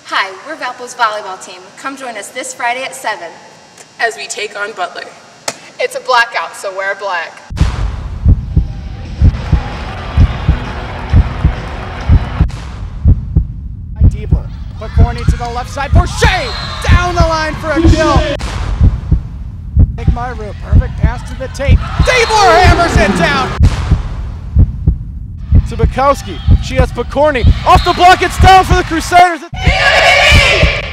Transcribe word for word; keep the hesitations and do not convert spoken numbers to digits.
Hi, we're Valpo's volleyball team. Come join us this Friday at seven. As we take on Butler. It's a blackout, so wear black. Butler, McCorney to the left side for Shea, down the line for a kill. Take my route, perfect pass to the tape. Diebler hammers it down. To Bukowski, she has McCorney off the block. It's down for the Crusaders.